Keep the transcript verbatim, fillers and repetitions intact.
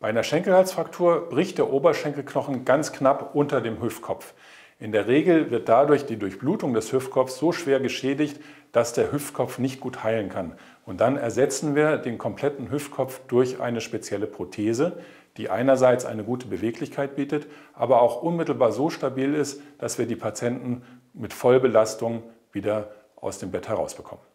Bei einer Schenkelhalsfraktur bricht der Oberschenkelknochen ganz knapp unter dem Hüftkopf. In der Regel wird dadurch die Durchblutung des Hüftkopfs so schwer geschädigt, dass der Hüftkopf nicht gut heilen kann. Und dann ersetzen wir den kompletten Hüftkopf durch eine spezielle Prothese, die einerseits eine gute Beweglichkeit bietet, aber auch unmittelbar so stabil ist, dass wir die Patienten mit Vollbelastung wieder aus dem Bett herausbekommen.